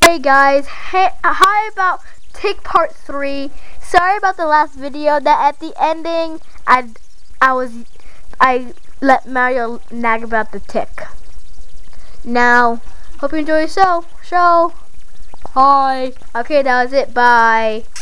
Hey guys, hey, hi about Tick Part 3. Sorry about the last video that at the ending I let Mario nag about the tick. Now, hope you enjoy the show. Hi. Okay, that was it. Bye.